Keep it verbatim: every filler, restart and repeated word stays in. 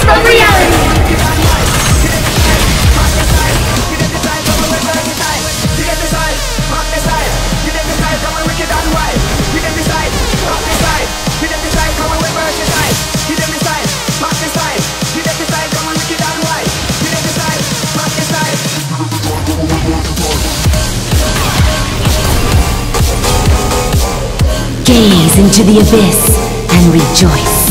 from reality. Gaze into the abyss and rejoice.